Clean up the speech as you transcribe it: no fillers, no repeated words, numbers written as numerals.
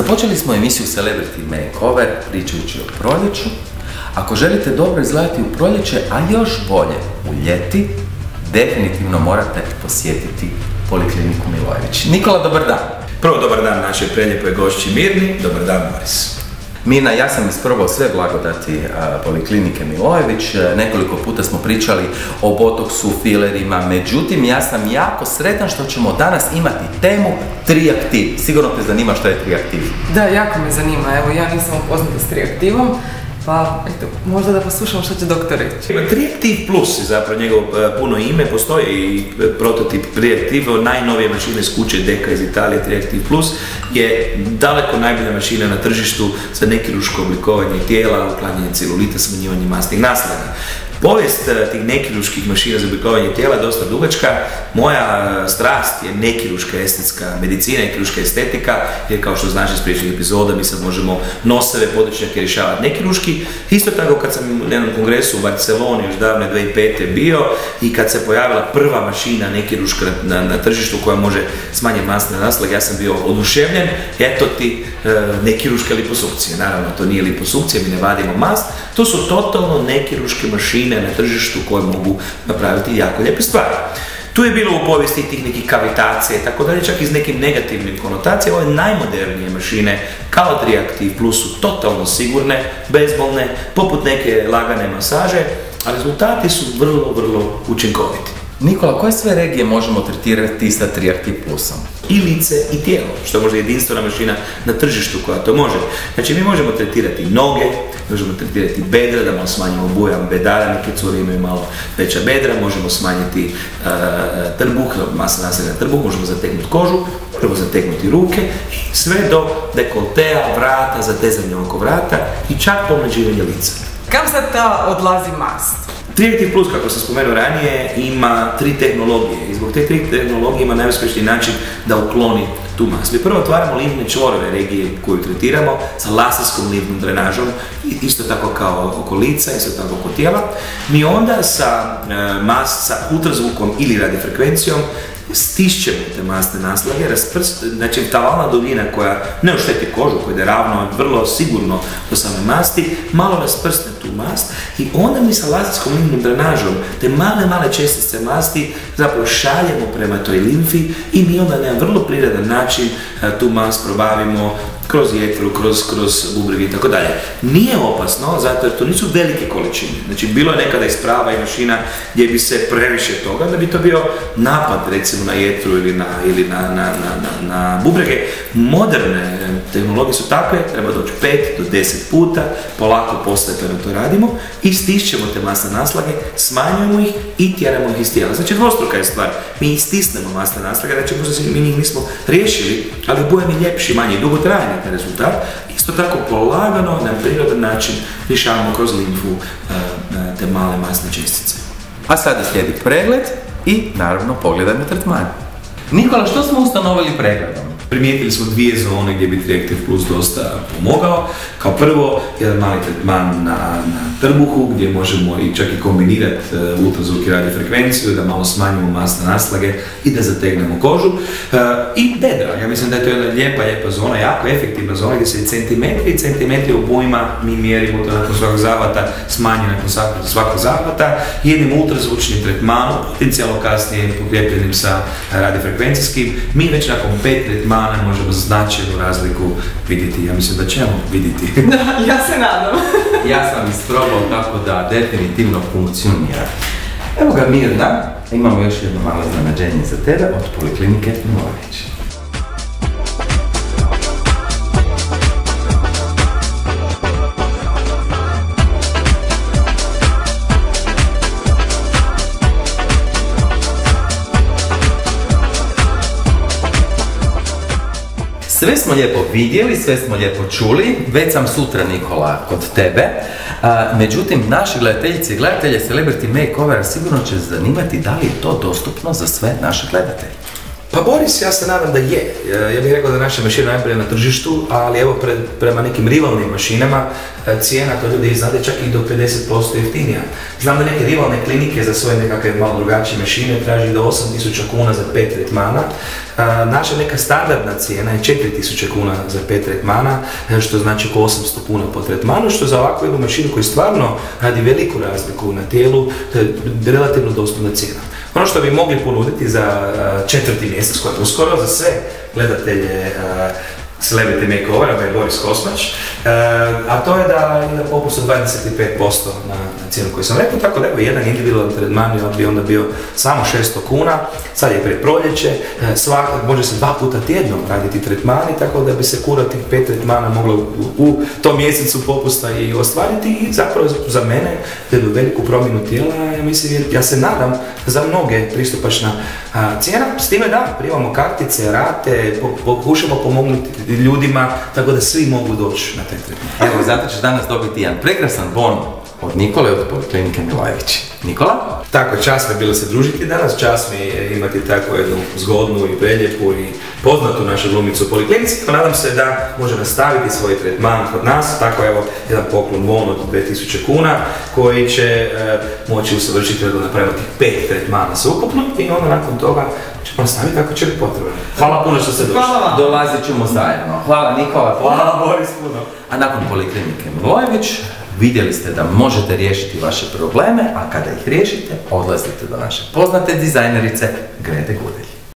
Započeli smo emisiju Celebrity Makeover pričajući o proljeću. Ako želite dobro izgledati u proljeće, a još bolje u ljeti, definitivno morate posjetiti Polikliniku Milojević. Nikola, dobar dan. Prvo, dobar dan našoj preljepoj gošći Mirni, dobar dan Boris. Mirna, ja sam isprobao sve blagodati Poliklinike Milojević, nekoliko puta smo pričali o botoksu, filerima, međutim ja sam jako sretan što ćemo danas imati temu Triaktiv. Sigurno te zanima što je Triaktiv. Da, jako me zanima, evo ja nisam upoznata s Triaktivom, pa eto, možda da poslušamo što će doktor reći. Triaktiv Plus je zapravo njegovo puno ime, postoji i prototip Triaktiv, najnovije mašine iz kuće Deka iz Italije. Triaktiv Plus je daleko najbolja mašina na tržištu za nekirurško oblikovanje tijela, uklanjanje celulita, smanjivanje masnih naslaga. Povijest tih nekirurških mašina za oblikovanje tijela je dosta dugačka. Moja strast je nekirurška estetska medicina i kirurška estetika, jer kao što znaš iz prijašnjih epizoda mi sad možemo noseve, područnjake rješavati nekirurški. Isto tako kad sam na jednom kongresu u Barceloni još davne 2005. bio i kad se pojavila prva mašina nekirurška na tržištu koja može smanjiti masne naslage, ja sam bio oduševljen. Eto ti nekirurške liposukcije. Naravno, to nije liposukcija, mi ne vadimo mast. To su totalno nekirurške mašine na tržištu koje mogu napraviti jako lijepe stvari. Tu je bilo u povijesti tih nekih kavitacija i tako dalje, čak i s nekim negativnim konotacijama. Ove najmodernije mašine kao Triaktiv Plus su totalno sigurne, bezbolne, poput neke lagane masaže, a rezultati su vrlo, vrlo učinkoviti. Nikola, koje sve regije možemo tretirati sa Triaktiv Plusom? I lice i tijelo, što je možda jedinstvena mašina na tržištu koja to može. Znači mi možemo tretirati noge, možemo tretirati bedra, da malo smanjimo bujam bedara, neke cure imaju malo veća bedra, možemo smanjiti trbuh, masne naslage na trbuh, možemo zategnuti kožu, prvo zategnuti ruke i sve do dekoltea, vrata, zatezanje oko vrata i čak pomlađivanje lica. Kam sad ta odlazi mast? Triaktiv Plus, kako sam spomenuo ranije, ima 3 tehnologije i zbog te 3 tehnologije ima najuspješniji način da ukloni tu mast. Mi prvo otvaramo limfne čvorove regije koju tretiramo sa laserskom limfnom drenažom, isto tako kao oko lica, isto tako oko tijela. Mi onda sa ultrazvukom ili radiofrekvencijom stišćemo te masne naslage, znači ta valna duljina koja ne ošteti kožu, koja je ravno, vrlo sigurno do same masti, malo rasprsne tu mast i onda mi sa laserskom limfnom drenažom te male čestice masti zapravo šaljemo prema toj limfi i mi onda na jedan vrlo prirodan način tu mast probavimo kroz jetru, kroz bubrege i tako dalje. Nije opasno, zato jer to nisu velike količine. Znači, bilo je nekada isprava i mašina gdje bi se previše toga, da bi to bio napad, recimo, na jetru ili na bubrege. Moderne tehnologije su takve, treba doći 5 do 10 puta, polako postepeno to radimo i stišćemo te masne naslage, smanjujemo ih i tjeramo ih iz tijela. Znači, dvostruka je stvar. Mi istisnemo masne naslage, znači možda mi njih nismo riješili, ali bude mi ljepši, manje dugotrajni rezultat. Isto tako polagano na prirodan način rješavamo kroz limfu te male masne čestice. A sada slijedi pregled i naravno pogledaj na tretman. Nikola, što smo ustanovili pregledom? Primijetili smo 2 zone gdje bi Triaktiv Plus dosta pomogao. Kao prvo, jedan mali tretman na trbuhu gdje možemo i čak i kombinirati ultrazvuk i radiofrekvenciju, da malo smanjimo masne naslage i da zategnemo kožu. I bedra, ja mislim da je to jedna lijepa zona, jako efektivna zona gdje se centimetri obujma mi mjerimo to nakon svakog zahvata, smanjimo nakon svakog zahvata, jednim ultrazvučnim tretmanom, potencijalno kasnije pokrijepljenim sa radiofrekvencijskim, mi već nakon 5 tretmana možemo značajnu razliku vidjeti. Ja mislim da ćemo vidjeti. Da, ja se nadam. Ja sam isprobao tako da definitivno funkcionira. Evo ga Mirna, imamo još jedno malo iznenađenje za tebe od Poliklinike Milojević. Sve smo lijepo vidjeli, sve smo lijepo čuli, već sam sutra, Nikola, kod tebe. Međutim, naši gledateljice i gledatelje Celebrity Makeovera sigurno će zanimati da li je to dostupno za sve naše gledatelje. Pa Boris, ja se nadam da je. Ja bih rekao da je naša mašina najbolja na tržištu, ali evo prema nekim rivalnim mašinama cijena, to ljudi znate, čak i do 50% jeftinija. Znam da neke rivalne klinike za svoje nekakve malo drugačije mašine traži do 8.000 kuna za 5 tretmana. Naša neka standardna cijena je 4.000 kuna za 5 tretmana, što znači oko 800 kuna po tretmanu, što za ovakvu jednu mašinu koju stvarno radi veliku razliku na tijelu, to je relativno dostupna cijena. Ono što bi mogli ponuditi za 4. mjesec, koji je uskoro za sve gledatelje Celebrity Makeovera by Boris Kosmać, a to je da je popust od 25% na cijenu koju sam rekao, tako da evo jedan individualan tretman bi onda bio samo 600 kuna, sad je pred proljeće, može se 2 puta tjedno raditi tretmani, tako da bi se kura tih 5 tretmana mogla u tom mjesecu popusta i ostvariti i zapravo za mene jednu veliku promjenu tijela, ja se nadam za mnoge pristupačna cijena, s time da primamo kartice, rate, pokušamo pomognuti ljudima, tako da svi mogu doći na taj tretman. Evo, zato ćeš danas dobiti jedan prekrasan bon od Nikole od Poliklinike Milojević. Nikola? Tako, čast mi je bilo se družiti danas, čast mi je imati tako jednu zgodnu i preljepu i poznatu našu glumicu u Poliklinici, pa nadam se da može nastaviti svoj tretman kod nas, tako evo jedan poklon bon od 2000 kuna koji će moći usavršiti da napravimo tih 5 tretmana sveukupno i onda nakon toga ćemo nastaviti ako će biti potrebno. Hvala puno što ste došli. Hvala vam. Dolazit ćemo zajedno. Hvala Nikola. Hvala Boris puno. A nakon Poliklinike Milojević vidjeli ste da možete riješiti vaše probleme, a kada ih riješite, odlazite do naše poznate dizajnerice Grete Gudelj.